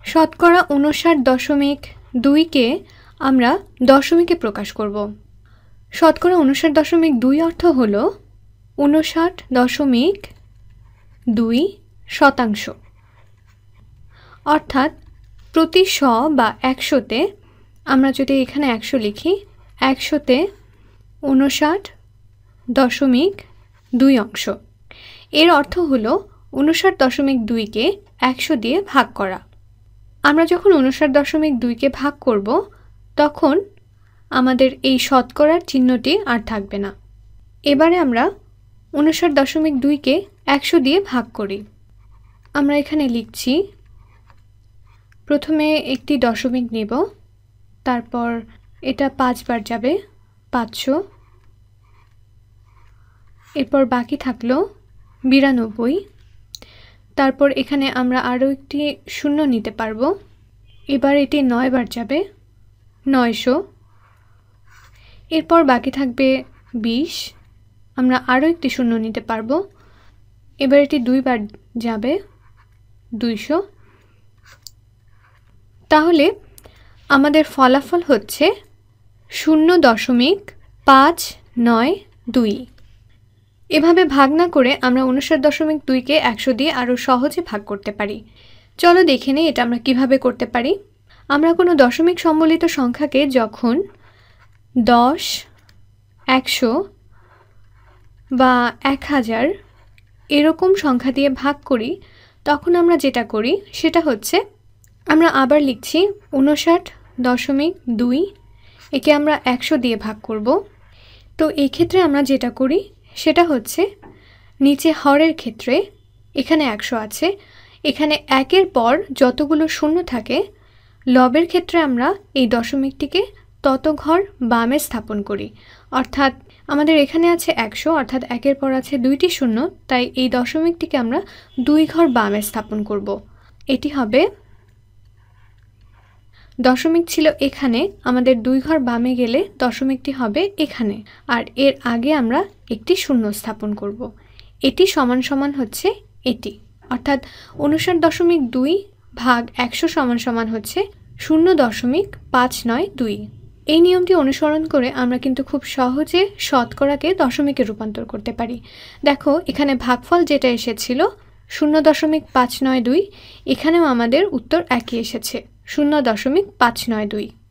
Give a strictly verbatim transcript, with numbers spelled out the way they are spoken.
শতকরা ঊনষাট দশমিক দুইকে আমরা দশমিকে প্রকাশ করব। শতকরা ঊনষাট দশমিক দুই অর্থ হল ঊনষাট দশমিক দুই শতাংশ, অর্থাৎ প্রতি শ বা একশোতে আমরা যদি এখানে একশো লিখি, একশোতে ঊনষাট দশমিক দুই অংশ। এর অর্থ হল ঊনষাট দশমিক দুইকে একশো দিয়ে ভাগ করা। আমরা যখন ঊনষাট দশমিক দুইকে ভাগ করব তখন আমাদের এই শতকরার চিহ্নটি আর থাকবে না। এবারে আমরা ঊনষাট দশমিক দুইকে একশো দিয়ে ভাগ করি। আমরা এখানে লিখছি, প্রথমে একটি দশমিক নেব, তারপর এটা পাঁচবার যাবে, পাঁচশো, এরপর বাকি থাকলো বিরানব্বই। তারপর এখানে আমরা আরও একটি শূন্য নিতে পারবো, এবার এটি নয়বার যাবে, নয়শো, এরপর বাকি থাকবে বিশ, আমরা আরও একটি শূন্য নিতে পারবো, এবার এটি দুইবার যাবে, দুইশো। তাহলে আমাদের ফলাফল হচ্ছে শূন্য দশমিক পাঁচ নয় দুই। এভাবে ভাগ না করে আমরা ঊনষাট দশমিক দুইকে একশো দিয়ে আরও সহজে ভাগ করতে পারি। চলো দেখে নিই এটা আমরা কিভাবে করতে পারি। আমরা কোনো দশমিক সম্বলিত সংখ্যাকে যখন দশ, একশো বা এক হাজার এরকম সংখ্যা দিয়ে ভাগ করি তখন আমরা যেটা করি সেটা হচ্ছে আমরা আবার লিখছি ঊনষাট দশমিক দুই, একে আমরা একশো দিয়ে ভাগ করব। তো এই ক্ষেত্রে আমরা যেটা করি সেটা হচ্ছে নিচে হরের ক্ষেত্রে এখানে একশো আছে, এখানে একের পর যতগুলো শূন্য থাকে লবের ক্ষেত্রে আমরা এই দশমিকটিকে তত ঘর বামে স্থাপন করি। অর্থাৎ আমাদের এখানে আছে একশো, অর্থাৎ একের পর আছে দুইটি শূন্য, তাই এই দশমিকটিকে আমরা দুই ঘর বামে স্থাপন করব। এটি হবে, দশমিক ছিল এখানে, আমাদের দুই ঘর বামে গেলে দশমিকটি হবে এখানে, আর এর আগে আমরা একটি শূন্য স্থাপন করব। এটি সমান সমান হচ্ছে এটি, অর্থাৎ ঊনষাট দশমিক দুই ভাগ একশো সমান সমান হচ্ছে শূন্য দশমিক পাঁচ নয় দুই। এই নিয়মটি অনুসরণ করে আমরা কিন্তু খুব সহজে শতকরাকে দশমিকে রূপান্তর করতে পারি। দেখো এখানে ভাগফল যেটা এসেছিল শূন্য দশমিক পাঁচ নয় দুই, এখানেও আমাদের উত্তর একই এসেছে, শূন্য দশমিক পাঁচ নয় দুই।